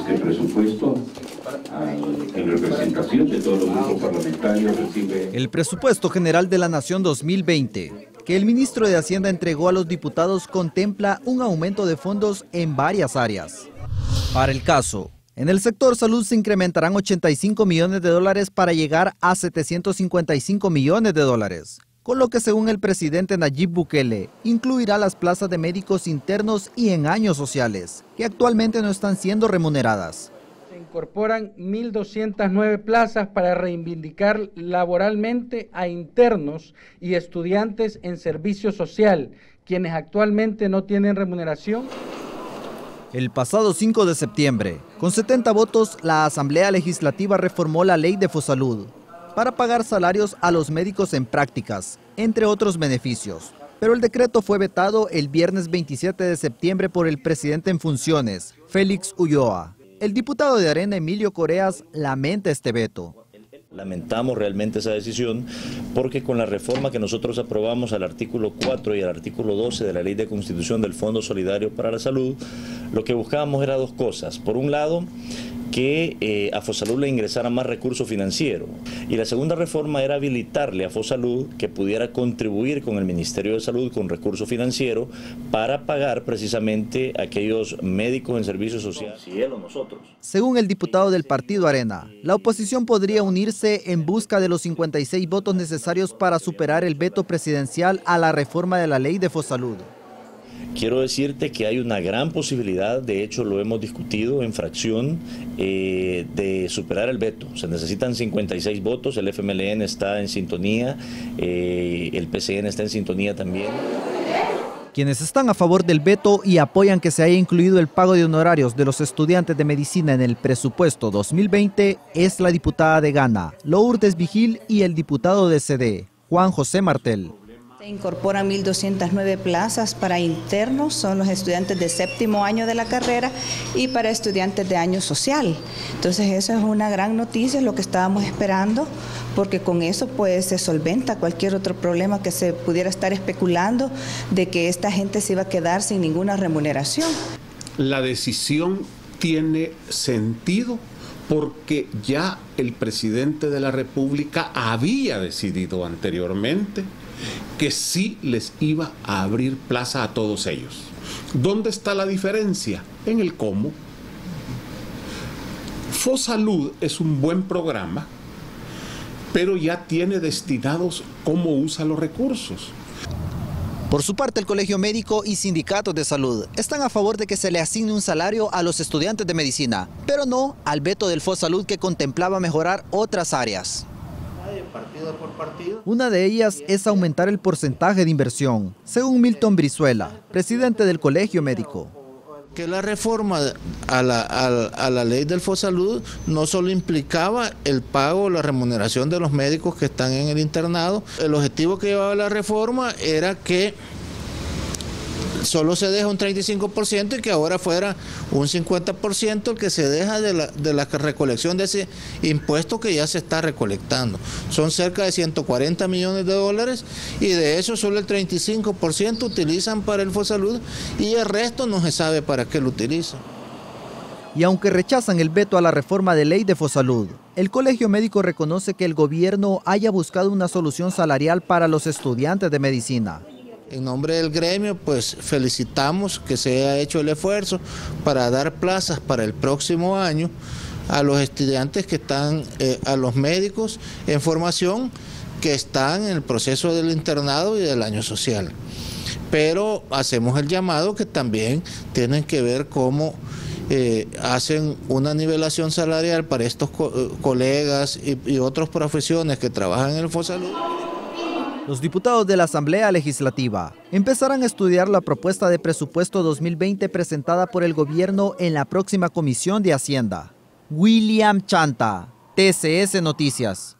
Este presupuesto, en representación de todos los grupos parlamentarios, recibe... El presupuesto general de la Nación 2020, que el ministro de Hacienda entregó a los diputados, contempla un aumento de fondos en varias áreas. Para el caso, en el sector salud se incrementarán 85 millones de dólares para llegar a 755 millones de dólares, con lo que, según el presidente Nayib Bukele, incluirá las plazas de médicos internos y en años sociales, que actualmente no están siendo remuneradas. Se incorporan 1.209 plazas para reivindicar laboralmente a internos y estudiantes en servicio social, quienes actualmente no tienen remuneración. El pasado 5 de septiembre, con 70 votos, la Asamblea Legislativa reformó la Ley de Fosalud para pagar salarios a los médicos en prácticas, entre otros beneficios. Pero el decreto fue vetado el viernes 27 de septiembre por el presidente en funciones, Félix Ulloa. El diputado de Arena, Emilio Coreas, lamenta este veto. Lamentamos realmente esa decisión porque con la reforma que nosotros aprobamos al artículo 4 y al artículo 12 de la Ley de Constitución del Fondo Solidario para la Salud, lo que buscábamos era dos cosas. Por un lado, que a Fosalud le ingresara más recurso financiero. Y la segunda reforma era habilitarle a Fosalud que pudiera contribuir con el Ministerio de Salud con recurso financiero para pagar precisamente a aquellos médicos en servicios sociales. Si él o nosotros. Según el diputado del partido Arena, la oposición podría unirse en busca de los 56 votos necesarios para superar el veto presidencial a la reforma de la ley de Fosalud. Quiero decirte que hay una gran posibilidad, de hecho lo hemos discutido en fracción, de superar el veto. Se necesitan 56 votos, el FMLN está en sintonía, el PCN está en sintonía también. Quienes están a favor del veto y apoyan que se haya incluido el pago de honorarios de los estudiantes de medicina en el presupuesto 2020 es la diputada de Gana, Lourdes Vigil, y el diputado de CD, Juan José Martel. Se incorporan 1.209 plazas para internos, son los estudiantes de séptimo año de la carrera, y para estudiantes de año social. Entonces eso es una gran noticia, lo que estábamos esperando, porque con eso pues se solventa cualquier otro problema que se pudiera estar especulando de que esta gente se iba a quedar sin ninguna remuneración. La decisión tiene sentido porque ya el presidente de la República había decidido anteriormente que sí les iba a abrir plaza a todos ellos. ¿Dónde está la diferencia? En el cómo. Fosalud es un buen programa, pero ya tiene destinados cómo usa los recursos. Por su parte, el Colegio Médico y sindicatos de salud están a favor de que se le asigne un salario a los estudiantes de medicina, pero no al veto del Fosalud, que contemplaba mejorar otras áreas. Partido por partido. Una de ellas es aumentar el porcentaje de inversión, según Milton Brizuela, presidente del Colegio Médico. Que la reforma a la ley del Fosalud no solo implicaba el pago o la remuneración de los médicos que están en el internado. El objetivo que llevaba la reforma era que solo se deja un 35% y que ahora fuera un 50% el que se deja de la recolección de ese impuesto que ya se está recolectando. Son cerca de 140 millones de dólares y de eso solo el 35% utilizan para el Fosalud y el resto no se sabe para qué lo utilizan. Y aunque rechazan el veto a la reforma de ley de Fosalud, el Colegio Médico reconoce que el gobierno haya buscado una solución salarial para los estudiantes de medicina. En nombre del gremio, pues felicitamos que se haya hecho el esfuerzo para dar plazas para el próximo año a los estudiantes que están, a los médicos en formación que están en el proceso del internado y del año social. Pero hacemos el llamado que también tienen que ver cómo hacen una nivelación salarial para estos colegas y otras profesiones que trabajan en el Fosalud. Los diputados de la Asamblea Legislativa empezarán a estudiar la propuesta de presupuesto 2020 presentada por el gobierno en la próxima Comisión de Hacienda. William Chanta, TCS Noticias.